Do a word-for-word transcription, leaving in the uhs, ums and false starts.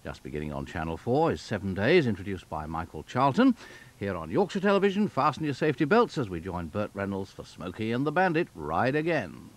Just beginning on Channel four is Seven Days, introduced by Michael Charlton. Here on Yorkshire Television, fasten your safety belts as we join Burt Reynolds for Smokey and the Bandit Ride Again.